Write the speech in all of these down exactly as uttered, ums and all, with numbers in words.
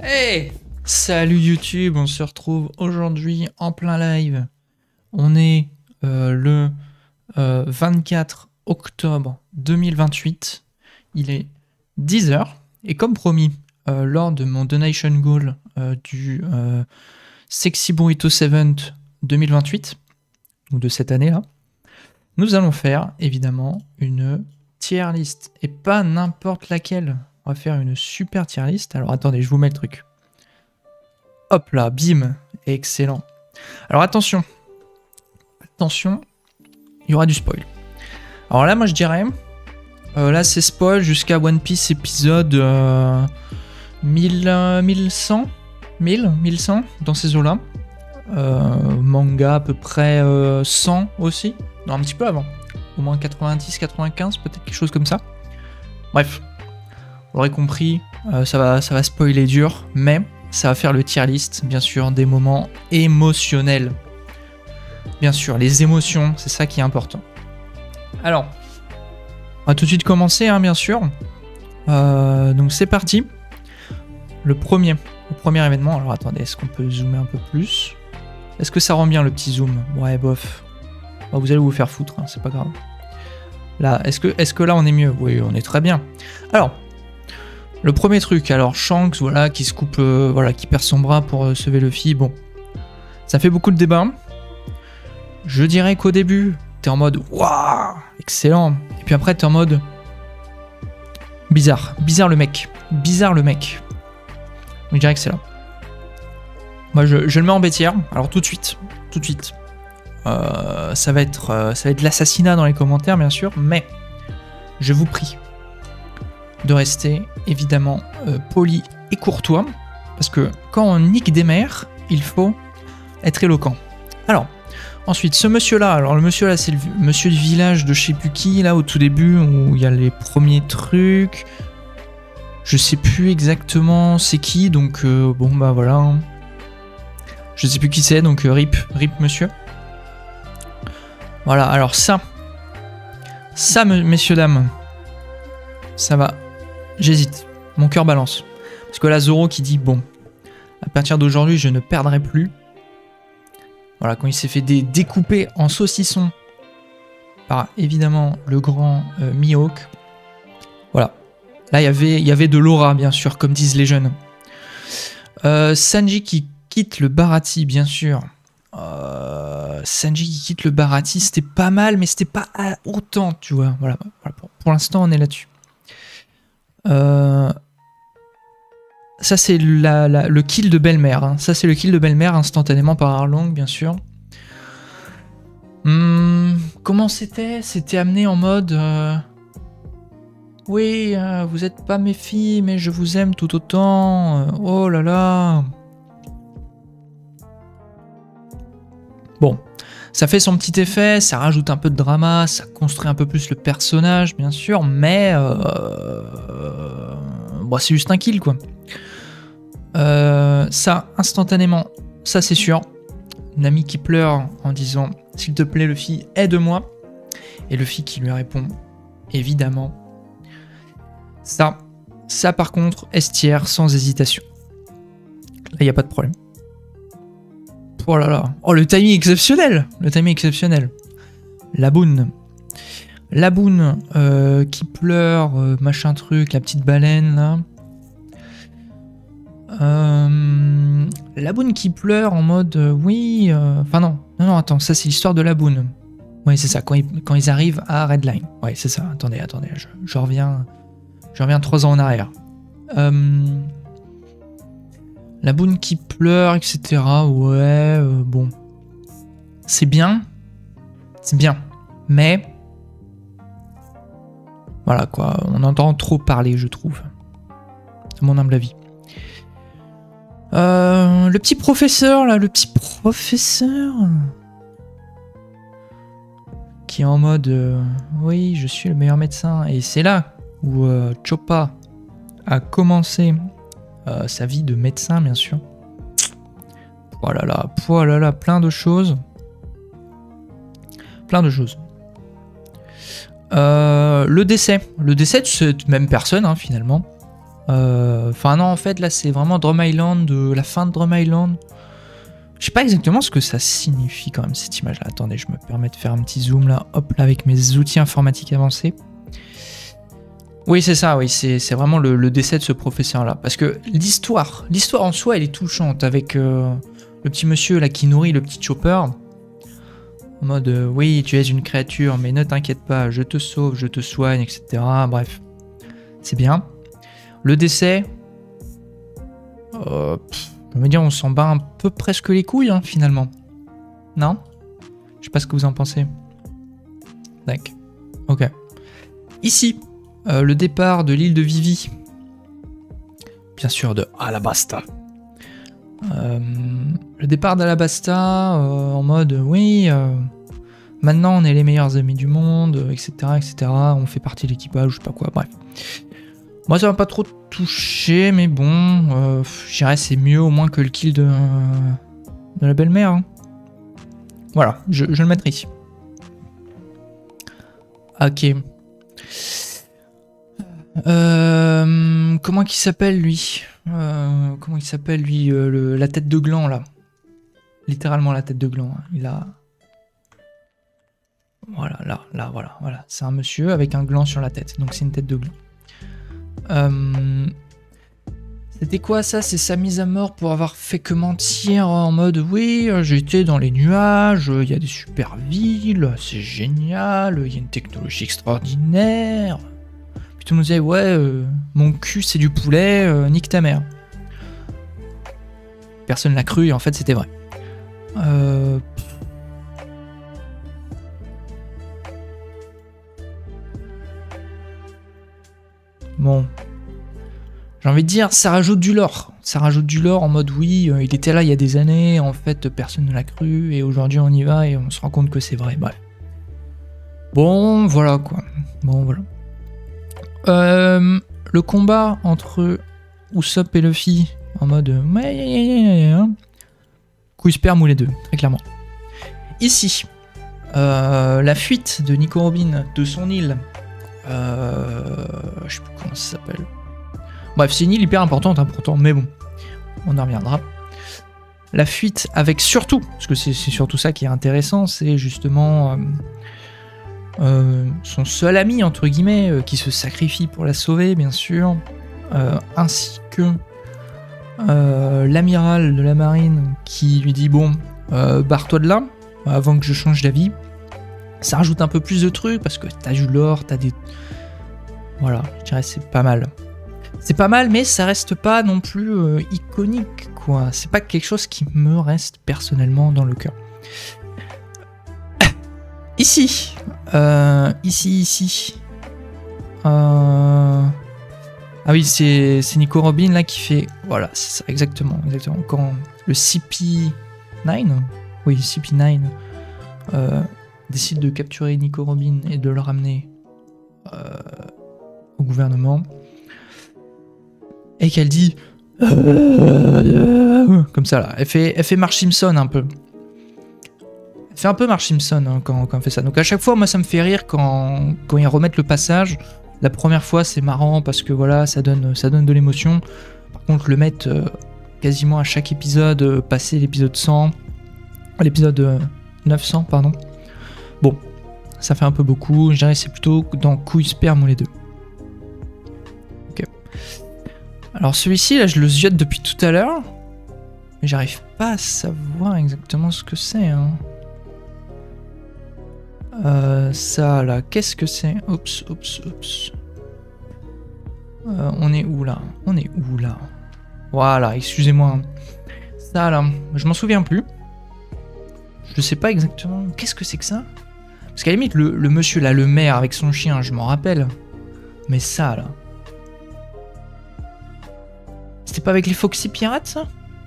Hey! Salut YouTube, on se retrouve aujourd'hui en plein live. On est euh, le euh, vingt-quatre octobre deux mille vingt-huit. Il est dix heures. Et comme promis, euh, lors de mon donation goal euh, du euh, Sexy Burrito sept deux mille vingt-huit, ou de cette année-là, nous allons faire évidemment une tier list. Et pas n'importe laquelle. On va faire une super tier list. Alors attendez, je vous mets le truc. Hop là, bim. Excellent. Alors attention. Attention. Il y aura du spoil. Alors là, moi je dirais... Euh, là, c'est spoil jusqu'à One Piece épisode... Euh, mille, euh, mille cent mille, mille cent dans ces eaux-là. Euh, manga à peu près euh, cent aussi. Non, un petit peu avant. Au moins quatre-vingt-dix, quatre-vingt-quinze, peut-être quelque chose comme ça. Bref. Vous l'aurez compris, euh, ça, va, ça va spoiler dur, mais ça va faire le tier list, bien sûr, des moments émotionnels. Bien sûr, les émotions, c'est ça qui est important. Alors, on va tout de suite commencer, hein, bien sûr. Euh, donc c'est parti. Le premier, le premier événement. Alors attendez, est-ce qu'on peut zoomer un peu plus? Est-ce que ça rend bien le petit zoom? Ouais, bof. Bon, vous allez vous faire foutre, hein, c'est pas grave. Là, est-ce que, est-ce que là on est mieux? Oui, on est très bien. Alors... Le premier truc, alors Shanks, voilà, qui se coupe, euh, voilà, qui perd son bras pour euh, sauver Luffy, bon. Ça fait beaucoup de débats. Je dirais qu'au début, t'es en mode waouh, excellent. Et puis après, t'es en mode bizarre, bizarre le mec, bizarre le mec. Je dirais que c'est là. Moi, je, je le mets en bêtière. Alors tout de suite, tout de suite. Euh, ça va être, euh, ça va être l'assassinat dans les commentaires, bien sûr, mais je vous prie de rester évidemment euh, poli et courtois, parce que quand on nique des mères, il faut être éloquent. Alors, ensuite, ce monsieur-là, alors le monsieur-là, c'est le monsieur du village de je sais plus qui, là, au tout début, où il y a les premiers trucs. Je sais plus exactement c'est qui, donc euh, bon, bah voilà. Je sais plus qui c'est, donc euh, rip, rip monsieur. Voilà, alors ça, ça, messieurs, dames, ça va. J'hésite, mon cœur balance. Parce que là, Zoro qui dit, bon, à partir d'aujourd'hui, je ne perdrai plus. Voilà, quand il s'est fait dé découper en saucisson par, évidemment, le grand euh, Mihawk. Voilà. Là, y il y avait de l'aura, bien sûr, comme disent les jeunes. Euh, Sanji qui quitte le Baratie, bien sûr. Euh, Sanji qui quitte le Baratie, c'était pas mal, mais c'était pas autant, tu vois. Voilà, voilà pour, pour l'instant, on est là-dessus. Euh, ça c'est la, la, le kill de belle-mère, hein. Ça c'est le kill de belle-mère instantanément par Arlong, bien sûr. Hum, comment c'était? C'était amené en mode euh, oui, euh, vous êtes pas mes filles, mais je vous aime tout autant. Euh, oh là là. Bon, ça fait son petit effet, ça rajoute un peu de drama, ça construit un peu plus le personnage, bien sûr, mais euh, bon, c'est juste un kill, quoi. Euh, ça, instantanément, ça c'est sûr. Nami qui pleure en disant « S'il te plaît, Luffy, aide-moi ». Et Luffy qui lui répond « Évidemment ». Ça, ça par contre, S-tier, sans hésitation. Là, il n'y a pas de problème. Oh là là. Oh, le timing exceptionnel. Le timing exceptionnel. La boune. La boune euh, qui pleure, euh, machin truc, la petite baleine là. Euh, la boune qui pleure en mode euh, oui. Enfin euh, non, non, non, attends, ça c'est l'histoire de la boune. Oui, c'est ça, quand ils, quand ils arrivent à Redline. Ouais, c'est ça. Attendez, attendez, je, je reviens. Je reviens trois ans en arrière. Euh. La boune qui pleure, et cetera. Ouais, euh, bon. C'est bien. C'est bien. Mais... Voilà, quoi. On entend trop parler, je trouve. C'est mon humble avis. Euh, le petit professeur, là. Le petit professeur... Qui est en mode... Euh, oui, je suis le meilleur médecin. Et c'est là où euh, Choppa a commencé... Euh, sa vie de médecin, bien sûr. Oh là là, oh là là, plein de choses. Plein de choses. Euh, le décès. Le décès de cette même personne, hein, finalement. Enfin euh, non, en fait, là, c'est vraiment Drum Island, euh, la fin de Drum Island. Je sais pas exactement ce que ça signifie quand même, cette image-là. Attendez, je me permets de faire un petit zoom là, hop, là, avec mes outils informatiques avancés. Oui, c'est ça, oui, c'est vraiment le, le décès de ce professeur-là. Parce que l'histoire, l'histoire en soi, elle est touchante, avec euh, le petit monsieur là qui nourrit le petit Chopper. En mode, euh, oui, tu es une créature, mais ne t'inquiète pas, je te sauve, je te soigne, et cetera. Bref, c'est bien. Le décès, euh, pff, on va dire, on s'en bat un peu presque les couilles, hein, finalement. Non? Je sais pas ce que vous en pensez. D'accord. Ok. Ici, euh, le départ de l'île de Vivi. Bien sûr, de Alabasta. Euh, le départ d'Alabasta euh, en mode, oui, euh, maintenant on est les meilleurs amis du monde, et cetera, et cetera. On fait partie de l'équipage, je sais pas quoi, bref. Moi, ça m'a pas trop touché, mais bon, euh, je dirais c'est mieux au moins que le kill de, euh, de la belle-mère. Hein. Voilà, je, je le mettrai ici. Ok. Euh, comment il s'appelle lui euh, Comment il s'appelle lui euh, le, la tête de gland là. Littéralement la tête de gland. Hein. Il a. Voilà, là, là, voilà, voilà. C'est un monsieur avec un gland sur la tête. Donc c'est une tête de gland. Euh... C'était quoi ça? C'est sa mise à mort pour avoir fait que mentir en mode oui, j'étais dans les nuages, il y a des super villes, c'est génial, il y a une technologie extraordinaire. Puis tout le monde disait ouais, euh, mon cul c'est du poulet, euh, nique ta mère. Personne l'a cru et en fait c'était vrai. Euh... Bon. J'ai envie de dire, ça rajoute du lore. Ça rajoute du lore en mode oui, euh, il était là il y a des années, en fait personne ne l'a cru, et aujourd'hui on y va et on se rend compte que c'est vrai. Bref. Bon, voilà quoi. Bon, voilà. Euh, le combat entre Usopp et Luffy, en mode... Couille sperme ou les deux, très clairement. Ici, euh, la fuite de Nico Robin de son île. Euh, je sais plus comment ça s'appelle. Bref, c'est une île hyper importante, hein, pourtant, mais bon, on en reviendra. La fuite avec surtout, parce que c'est surtout ça qui est intéressant, c'est justement euh, euh, son seul ami, entre guillemets, euh, qui se sacrifie pour la sauver, bien sûr, euh, ainsi que euh, l'amiral de la marine qui lui dit, bon, euh, barre-toi de là, avant que je change d'avis. Ça rajoute un peu plus de trucs, parce que t'as du lore, t'as des... Voilà, je dirais c'est pas mal. C'est pas mal, mais ça reste pas non plus euh, iconique, quoi. C'est pas quelque chose qui me reste personnellement dans le cœur. Ici, euh, ici, ici. Euh... Ah oui, c'est Nico Robin là qui fait. Voilà, c'est ça, exactement, exactement. Quand le C P neuf, oui, C P neuf, euh, décide de capturer Nico Robin et de le ramener euh, au gouvernement. Et qu'elle dit euh, comme ça là, elle fait, elle fait Marge Simpson un peu. Elle fait un peu Marge Simpson hein, quand, quand elle fait ça. Donc à chaque fois, moi ça me fait rire quand, quand ils remettent le passage. La première fois c'est marrant parce que voilà, ça donne, ça donne de l'émotion. Par contre, le mettre euh, quasiment à chaque épisode, euh, passer l'épisode cent, l'épisode euh, neuf cents, pardon. Bon, ça fait un peu beaucoup. Je dirais c'est plutôt dans couille sperme ou les deux. Ok. Alors celui-ci, là, je le ziote depuis tout à l'heure, mais j'arrive pas à savoir exactement ce que c'est. Hein. Euh, ça, là, qu'est-ce que c'est? Oups, oups, oups. Euh, on est où, là? On est où, là? Voilà, excusez-moi. Ça, là, je m'en souviens plus. Je sais pas exactement. Qu'est-ce que c'est que ça? Parce qu'à la limite, le, le monsieur, là, le maire avec son chien, je m'en rappelle. Mais ça, là... C'était pas avec les Foxy Pirates, ça?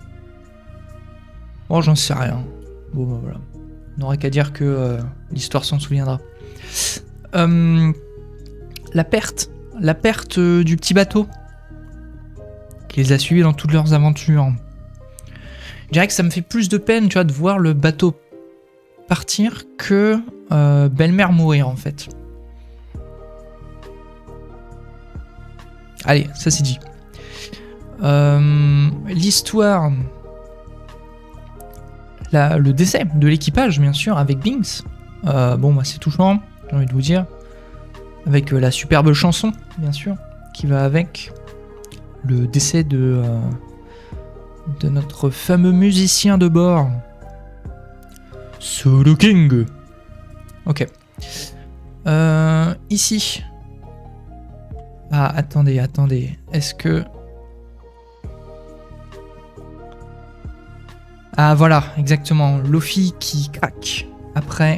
Oh, j'en sais rien. Bon, bah voilà. On n'aura qu'à dire que euh, l'histoire s'en souviendra. Euh, la perte. La perte euh, du petit bateau. Qui les a suivis dans toutes leurs aventures. Je dirais que ça me fait plus de peine, tu vois, de voir le bateau partir que euh, belle-mère mourir, en fait. Allez, ça c'est dit. Euh, L'histoire, le décès de l'équipage, bien sûr, avec Binks. Euh, bon, bah, c'est touchant, j'ai envie de vous dire. Avec euh, la superbe chanson, bien sûr, qui va avec. Le décès de, euh, de notre fameux musicien de bord. Solo King. Ok. Euh, ici. Ah, attendez, attendez. Est-ce que... Ah, voilà, exactement. Luffy qui craque. Après...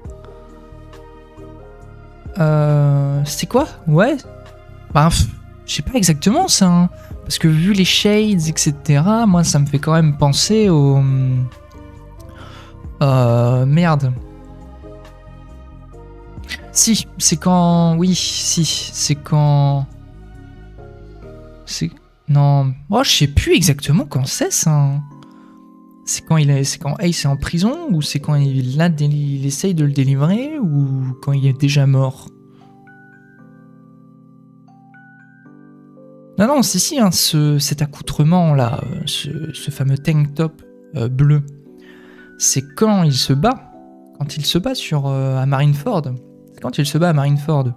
Euh... C'est quoi? Ouais. Bah, je sais pas exactement ça. Hein. Parce que vu les shades, et cetera, moi, ça me fait quand même penser au... Euh... Merde. Si, c'est quand... Oui, si, c'est quand... C'est... Non... Oh, je sais plus exactement quand c'est, ça. C'est quand, il est... c'est quand Ace est en prison, ou c'est quand il, là, il essaye de le délivrer, ou quand il est déjà mort? Non, non, si, si, hein, ce, cet accoutrement-là, ce, ce fameux tank top euh, bleu, c'est quand il se bat, quand il se bat sur, euh, à Marineford. C'est quand il se bat à Marineford.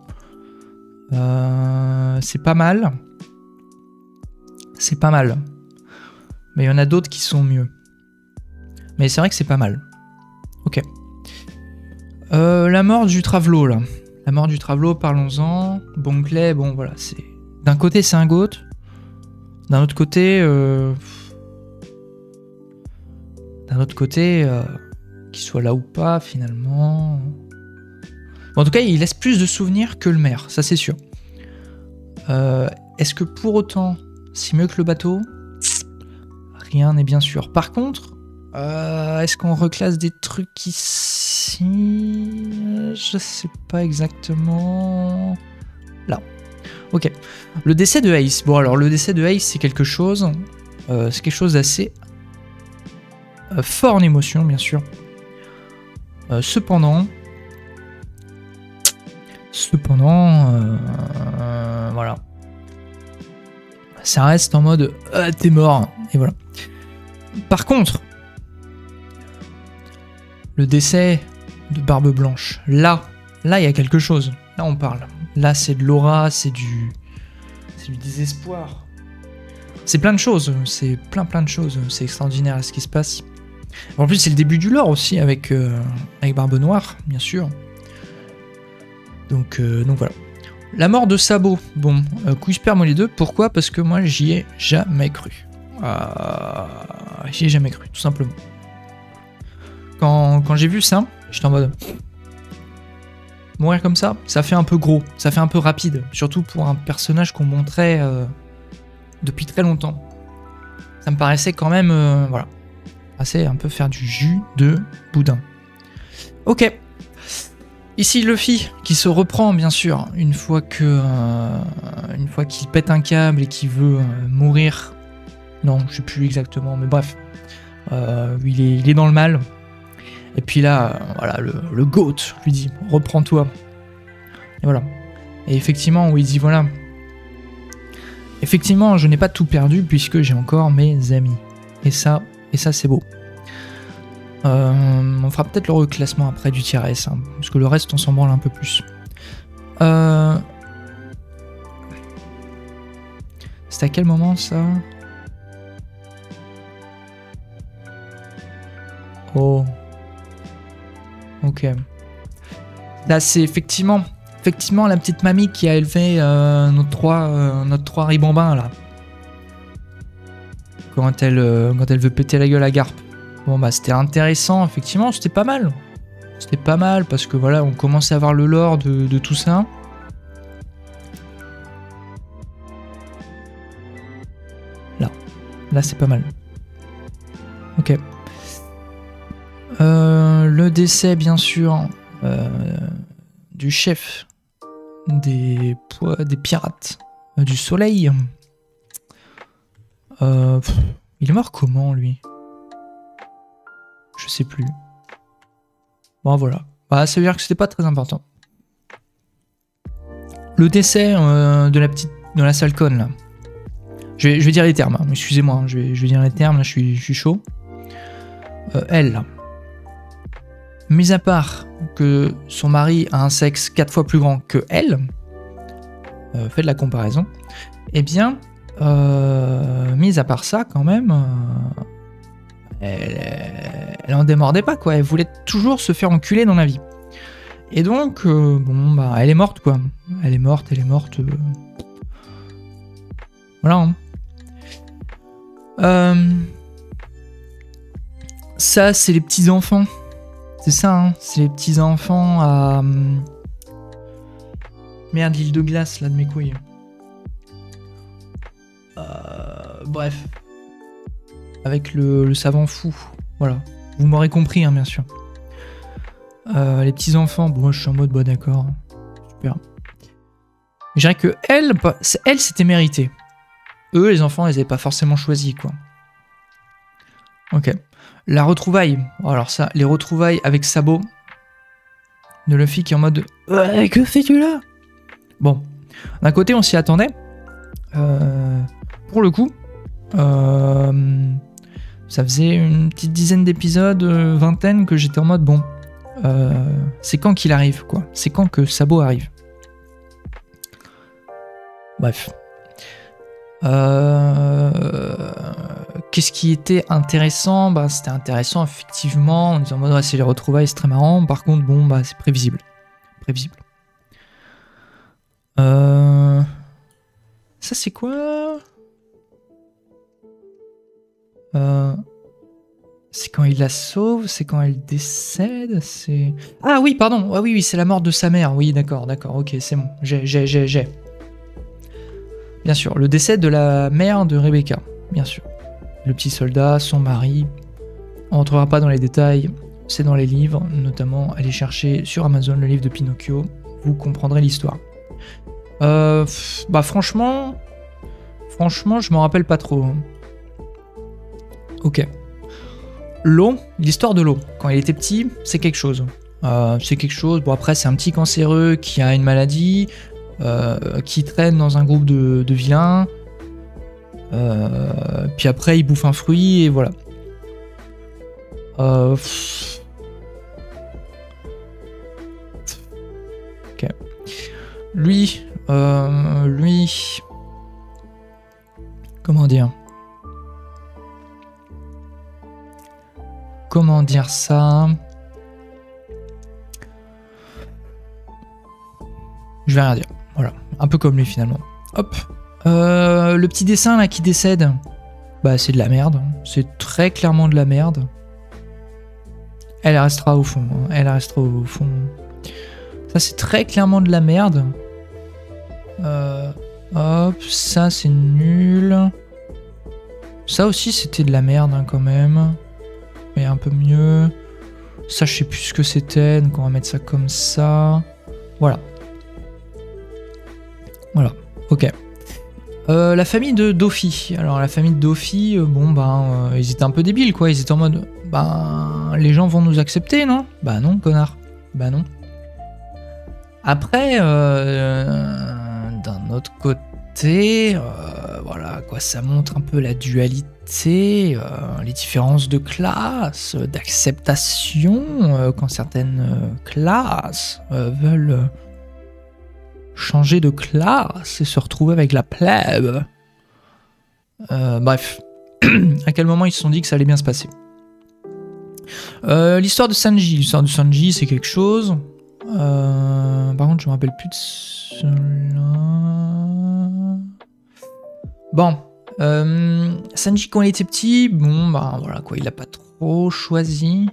Euh, c'est pas mal. C'est pas mal. Mais il y en a d'autres qui sont mieux. Mais c'est vrai que c'est pas mal. Ok. Euh, la mort du Travelo, là. La mort du Travelo, parlons-en. Bon-Clay, bon, voilà, c'est... D'un côté, c'est un goat. D'un autre côté... Euh... D'un autre côté, euh... qu'il soit là ou pas, finalement... Bon, en tout cas, il laisse plus de souvenirs que le maire, ça c'est sûr. Euh... Est-ce que pour autant, c'est mieux que le bateau? Rien n'est bien sûr. Par contre, euh... est-ce qu'on reclasse des trucs ici? Je sais pas exactement... Là. Ok. Le décès de Ace. Bon, alors, le décès de Ace, c'est quelque chose... Euh, c'est quelque chose d'assez... Euh, fort en émotion, bien sûr. Euh, cependant... Cependant... Euh, euh, voilà. Ça reste en mode... Euh, t'es mort. Et voilà. Par contre... Le décès de Barbe Blanche. Là, là, il y a quelque chose. Là, on parle. Là, c'est de l'aura, c'est du... C'est du désespoir. C'est plein de choses. C'est plein, plein de choses. C'est extraordinaire ce qui se passe. En plus, c'est le début du lore aussi, avec, euh, avec Barbe Noire, bien sûr. Donc, euh, donc voilà. La mort de Sabo. Bon, euh, couille sperme les deux. Pourquoi? Parce que moi, j'y ai jamais cru. Euh, j'y ai jamais cru, tout simplement. Quand, quand j'ai vu ça, j'étais en mode... Mourir comme ça, ça fait un peu gros, ça fait un peu rapide, surtout pour un personnage qu'on montrait euh, depuis très longtemps. Ça me paraissait quand même, euh, voilà, assez un peu faire du jus de boudin. Ok. Ici Luffy qui se reprend bien sûr une fois que, euh, une fois qu'il pète un câble et qu'il veut euh, mourir. Non, je sais plus exactement, mais bref, euh, il est, il est dans le mal. Et puis là, voilà, le, le GOAT lui dit « Reprends-toi ». Et voilà. Et effectivement, où il dit « Voilà, effectivement, je n'ai pas tout perdu puisque j'ai encore mes amis. » Et ça, et ça c'est beau. Euh, on fera peut-être le reclassement après du tier S, hein, parce que le reste, on s'en branle un peu plus. Euh... C'est à quel moment, ça? Oh... Ok. Là, c'est effectivement, effectivement la petite mamie qui a élevé euh, notre trois, euh, notre trois ribambins là. Quand elle, euh, quand elle veut péter la gueule à Garp. Bon bah c'était intéressant, effectivement, c'était pas mal. C'était pas mal parce que voilà, on commençait à voir le lore de, de tout ça. Là, là c'est pas mal. Ok. Euh, le décès, bien sûr, euh, du chef des, des pirates euh, du soleil. Euh, pff, il est mort comment, lui? Je sais plus. Bon, voilà. Bah, ça veut dire que c'était pas très important. Le décès euh, de la petite, de la sale conne, là. Je vais, je vais dire les termes, hein. Excusez-moi, hein. je, vais, je vais dire les termes, là, je suis, je suis chaud. Euh, elle, mis à part que son mari a un sexe quatre fois plus grand que elle, euh, faites la comparaison, eh bien, euh, mis à part ça, quand même, euh, elle, elle en démordait pas, quoi. Elle voulait toujours se faire enculer dans la vie. Et donc, euh, bon, bah, elle est morte, quoi. Elle est morte, elle est morte. Euh... Voilà. Hein. Euh... Ça, c'est les petits-enfants. C'est ça, hein. C'est les petits-enfants à... Merde, l'île de glace, là, de mes couilles. Euh... Bref. Avec le, le savant fou. Voilà. Vous m'aurez compris, hein, bien sûr. Euh, les petits-enfants, bon, moi, je suis en mode, bon, d'accord. Super. Je dirais que elle, elle, c'était mérité. Eux, les enfants, ils n'avaient pas forcément choisi, quoi. Ok. La retrouvaille. Alors ça, les retrouvailles avec Sabo. De Luffy qui est en mode... Ouais, que fais-tu là? Bon. D'un côté, on s'y attendait. Euh, pour le coup, euh, ça faisait une petite dizaine d'épisodes, euh, vingtaine, que j'étais en mode, bon, euh, c'est quand qu'il arrive, quoi. C'est quand que Sabo arrive. Bref. Euh... Qu'est-ce qui était intéressant? Bah, c'était intéressant, effectivement, en disant, ouais, c'est les retrouvailles, c'est très marrant. Par contre, bon, bah, c'est prévisible. Prévisible. Euh... Ça, c'est quoi? euh... C'est quand il la sauve? C'est quand elle décède? C'est... Ah oui, pardon. Ah oui, oui, c'est la mort de sa mère. Oui, d'accord, d'accord. Ok, c'est bon. J'ai, j'ai, j'ai, j'ai. Bien sûr, le décès de la mère de Rebecca. Bien sûr. Le petit soldat, son mari. On rentrera pas dans les détails. C'est dans les livres. Notamment, allez chercher sur Amazon le livre de Pinocchio. Vous comprendrez l'histoire. Euh, bah franchement... Franchement, je m'en rappelle pas trop. Hein. Ok. L'eau, l'histoire de l'eau, quand il était petit, c'est quelque chose. Euh, c'est quelque chose, bon après c'est un petit cancéreux qui a une maladie, euh, qui traîne dans un groupe de, de vilains, euh, puis après il bouffe un fruit et voilà. Euh, ok. Lui, euh, lui... Comment dire? Comment dire ça? Je vais rien dire. Voilà. Un peu comme lui finalement. Hop. Euh, le petit dessin là qui décède. Bah c'est de la merde. C'est très clairement de la merde. Elle restera au fond. Hein. Elle restera au fond. Ça c'est très clairement de la merde. Euh, hop. Ça c'est nul. Ça aussi c'était de la merde hein, quand même. Mais un peu mieux. Ça, je sais plus ce que c'était. Donc, on va mettre ça comme ça. Voilà. Voilà. Ok. Euh, la famille de Dofi. Alors, la famille de Dofi, euh, bon, ben, euh, ils étaient un peu débiles, quoi. Ils étaient en mode, ben, les gens vont nous accepter, non? Bah non, connard. Bah non. Après, euh, d'un autre côté, euh, voilà, quoi, ça montre un peu la dualité. C'est euh, les différences de classe, d'acceptation, euh, quand certaines euh, classes euh, veulent euh, changer de classe et se retrouver avec la plèbe. Euh, bref, à quel moment ils se sont dit que ça allait bien se passer. Euh, l'histoire de Sanji, l'histoire de Sanji c'est quelque chose. Euh, par contre je me rappelle plus de cela. Bon. Euh, Sanji quand il était petit, bon bah voilà quoi, il l'a pas trop choisi.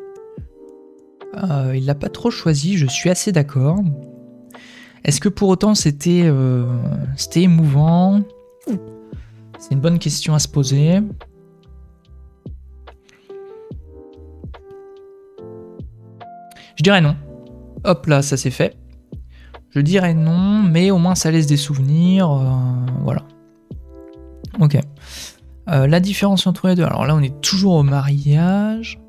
Euh, il l'a pas trop choisi, je suis assez d'accord. Est-ce que pour autant c'était euh, c'était émouvant? C'est une bonne question à se poser. Je dirais non. Hop là, ça c'est fait. Je dirais non, mais au moins ça laisse des souvenirs. Euh, voilà. Ok. Euh, la différence entre les deux. Alors là, on est toujours au mariage.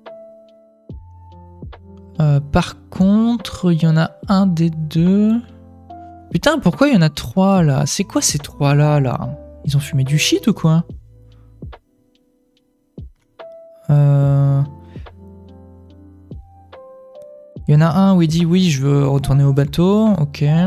Euh, par contre, il y en a un des deux. Putain, pourquoi il y en a trois là? C'est quoi ces trois là là? Ils ont fumé du shit ou quoi? Euh... Il y en a un où il dit oui, je veux retourner au bateau. Ok. Ah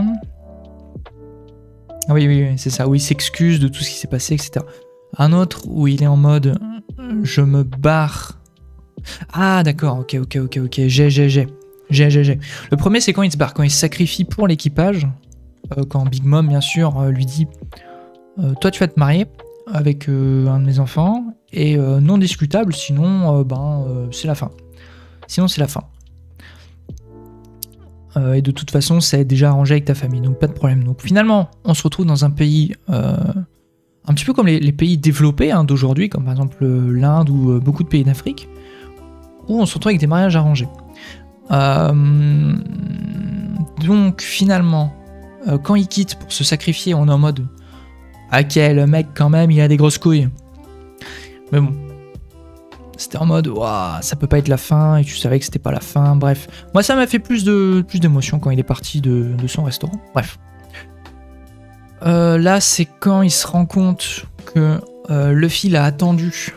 oui, oui, oui c'est ça. Où il s'excuse de tout ce qui s'est passé, et cetera. Un autre où il est en mode je me barre. Ah d'accord, ok, ok, ok, ok. J'ai, j'ai, j'ai. J'ai, j'ai, j'ai. Le premier, c'est quand il se barre, quand il se sacrifie pour l'équipage. Euh, quand Big Mom, bien sûr, euh, lui dit euh, toi, tu vas te marier avec euh, un de mes enfants. Et euh, non discutable, sinon, euh, ben, euh, c'est la fin. Sinon, c'est la fin. Euh, et de toute façon, ça est déjà arrangé avec ta famille, donc pas de problème. Donc finalement, on se retrouve dans un pays euh, un petit peu comme les, les pays développés hein, d'aujourd'hui, comme par exemple l'Inde ou euh, beaucoup de pays d'Afrique, où on se retrouve avec des mariages arrangés. Euh, donc finalement, euh, quand il quitte pour se sacrifier, on est en mode « Ok, le mec quand même, il a des grosses couilles. » Mais bon, c'était en mode waouh, ça peut pas être la fin et tu savais que c'était pas la fin. Bref, moi ça m'a fait plus de plus d'émotion quand il est parti de, de son restaurant. Bref, euh, là c'est quand il se rend compte que euh, Luffy l'a attendu.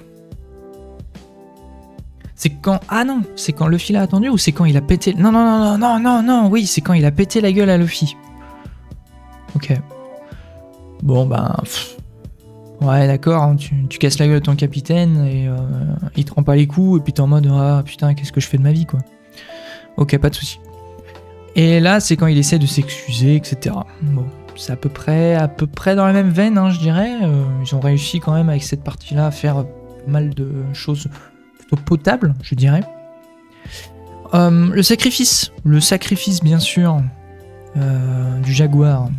C'est quand ah non, c'est quand Luffy l'a attendu ou c'est quand il a pété. Non non non non non non non, oui c'est quand il a pété la gueule à Luffy. Ok. Bon ben. Pff. Ouais, d'accord, hein, tu, tu casses la gueule de ton capitaine et euh, il te rend pas les coups et puis t'es en mode ah putain, qu'est-ce que je fais de ma vie quoi. Ok, pas de souci. Et là, c'est quand il essaie de s'excuser, et cetera. Bon, c'est à peu près, à peu près dans la même veine, hein, je dirais. Euh, ils ont réussi quand même avec cette partie-là à faire pas mal de choses plutôt potables, je dirais. Euh, le sacrifice, le sacrifice bien sûr euh, du jaguar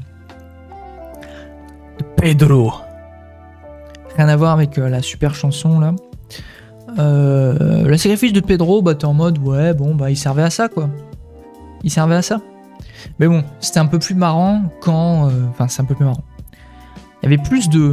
de Pedro. Rien à voir avec euh, la super chanson là. Euh, le sacrifice de Pedro, bah t'es en mode ouais bon bah il servait à ça quoi. Il servait à ça. Mais bon, c'était un peu plus marrant quand, euh, enfin c'est un peu plus marrant. Il y avait plus de,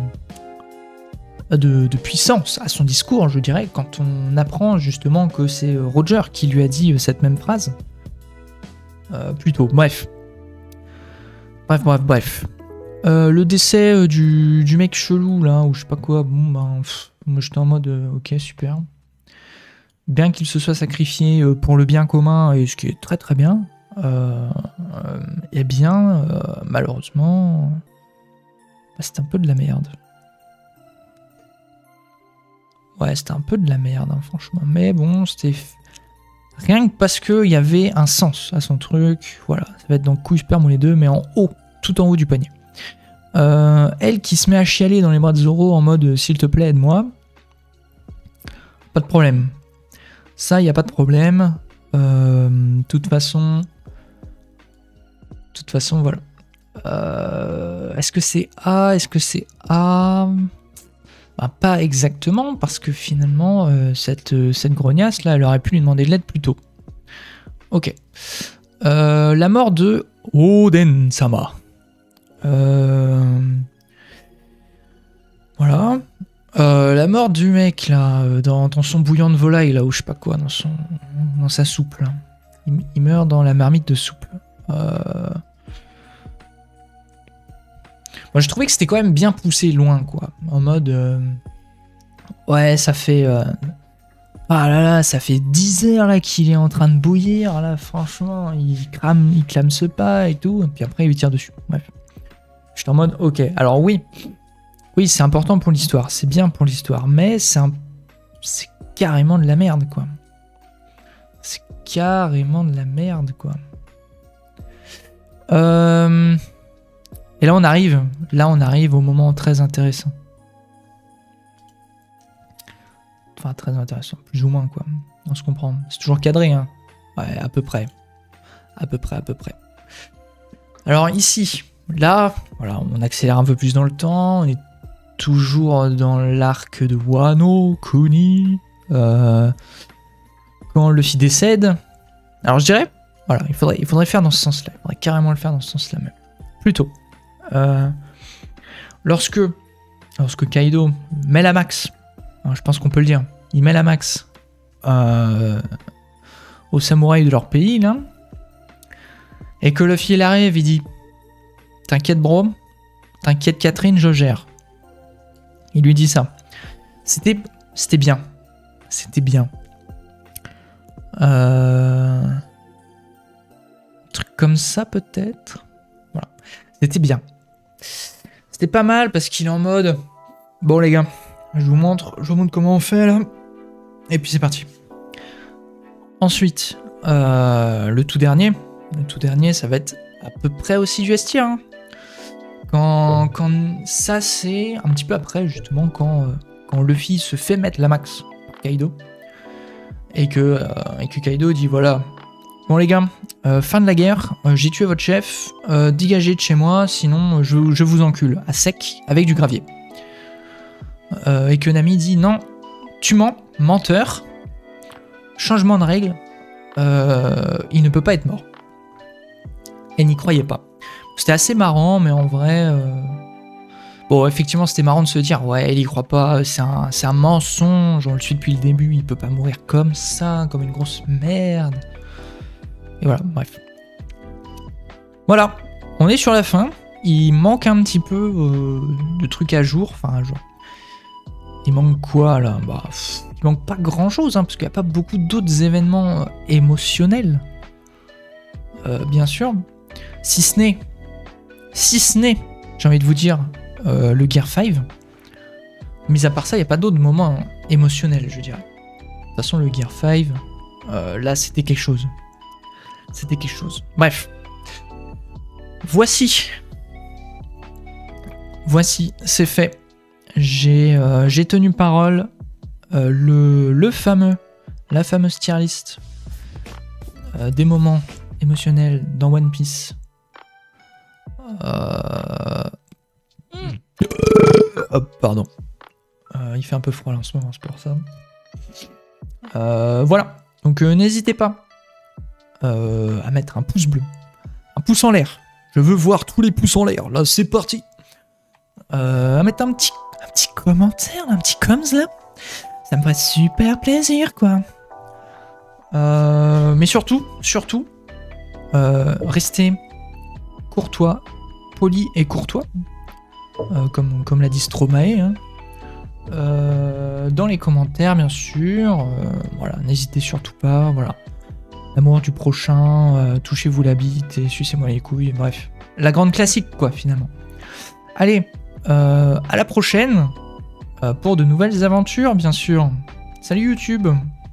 de de puissance à son discours, je dirais, quand on apprend justement que c'est Roger qui lui a dit cette même phrase. Euh, plutôt. Bref. Bref, bref, bref. Euh, le décès euh, du, du mec chelou là, ou je sais pas quoi, bon ben, pff, moi j'étais en mode euh, ok super. Bien qu'il se soit sacrifié euh, pour le bien commun, et ce qui est très très bien, euh, euh, eh bien euh, malheureusement, bah, c'était un peu de la merde. Ouais, c'était un peu de la merde, hein, franchement. Mais bon, c'était rien que parce qu'il y avait un sens à son truc. Voilà, ça va être dans couille, sperme ou les deux, mais en haut, tout en haut du panier. Euh, elle qui se met à chialer dans les bras de Zoro en mode s'il te plaît aide-moi, pas de problème, ça y a pas de problème. Euh, toute façon toute façon voilà. Euh, est-ce que c'est A, est-ce que c'est A? Bah, pas exactement, parce que finalement euh, cette, cette grognasse là elle aurait pu lui demander de l'aide plus tôt. Ok. Euh, la mort de Oden-sama. Euh... Voilà. Euh, la mort du mec là, dans, dans son bouillon de volaille là, ou je sais pas quoi, dans son, dans sa soupe là. Il, il meurt dans la marmite de soupe. Euh... Moi, je trouvais que c'était quand même bien poussé loin quoi, en mode euh... ouais, ça fait euh... ah là là, ça fait dix heures là qu'il est en train de bouillir là, franchement, il crame, il clame ce pas et tout, et puis après il lui tire dessus. Bref. J'étais en mode, ok, alors oui, oui, c'est important pour l'histoire, c'est bien pour l'histoire, mais c'est un... c'est carrément de la merde, quoi. C'est carrément de la merde, quoi. Euh... Et là, on arrive, là, on arrive au moment très intéressant. Enfin, très intéressant, plus ou moins, quoi. On se comprend. C'est toujours cadré, hein. Ouais, à peu près. À peu près, à peu près. Alors, ici... Là, voilà, on accélère un peu plus dans le temps, on est toujours dans l'arc de Wano Kuni. Euh, quand Luffy décède, alors je dirais, voilà, il faudrait, il faudrait faire dans ce sens-là, il faudrait carrément le faire dans ce sens-là même. Plutôt. Euh, lorsque, lorsque Kaido met la max, je pense qu'on peut le dire, il met la max euh, aux samouraïs de leur pays, là, et que Luffy il arrive, il dit t'inquiète bro, t'inquiète Catherine, je gère. Il lui dit ça. C'était, c'était bien. C'était bien. Euh... Un truc comme ça peut-être. Voilà. C'était bien. C'était pas mal parce qu'il est en mode... Bon les gars, je vous montre, je vous montre comment on fait là. Et puis c'est parti. Ensuite, euh, le tout dernier. Le tout dernier, ça va être à peu près aussi du S tier. Hein. Quand, quand ça, c'est un petit peu après, justement, quand, euh, quand Luffy se fait mettre la max par Kaido. Et que, euh, et que Kaido dit voilà, bon les gars, euh, fin de la guerre, euh, j'ai tué votre chef, euh, dégagez de chez moi, sinon je, je vous encule, à sec, avec du gravier. Euh, et que Nami dit non, tu mens, menteur, changement de règle, euh, il ne peut pas être mort. Elle n'y croyait pas. C'était assez marrant, mais en vrai... Euh... Bon, effectivement, c'était marrant de se dire, ouais, il y croit pas, c'est un, c'est un mensonge, on le suit depuis le début, il peut pas mourir comme ça, comme une grosse merde. Et voilà, bref. Voilà, on est sur la fin. Il manque un petit peu euh, de trucs à jour, enfin à jour. Il manque quoi, là? Bah, pff, il manque pas grand-chose, hein, parce qu'il n'y a pas beaucoup d'autres événements euh, émotionnels. Euh, bien sûr. Si ce n'est... Si ce n'est, j'ai envie de vous dire, euh, le Gear cinq. Mis à part ça, il n'y a pas d'autres moments émotionnels, je dirais. De toute façon, le Gear cinq, euh, là, c'était quelque chose. C'était quelque chose. Bref. Voici. Voici, c'est fait. J'ai euh, j'ai tenu parole. Euh, le, le fameux, la fameuse tier list euh, des moments émotionnels dans One Piece. Euh... Hop, pardon. Euh, il fait un peu froid là en ce moment, c'est pour ça. Euh, voilà. Donc euh, n'hésitez pas euh, à mettre un pouce bleu, un pouce en l'air. Je veux voir tous les pouces en l'air. Là, c'est parti. Euh, à mettre un petit, un petit commentaire, un petit coms là. Ça me ferait super plaisir, quoi. Euh, mais surtout, surtout, euh, restez courtois, poli et courtois, euh, comme, comme l'a dit Stromae. Hein. Euh, dans les commentaires, bien sûr. Euh, voilà, n'hésitez surtout pas. Voilà. L'amour du prochain, euh, touchez-vous la bite et sucez-moi les couilles. Bref, la grande classique, quoi, finalement. Allez, euh, à la prochaine euh, pour de nouvelles aventures, bien sûr. Salut YouTube!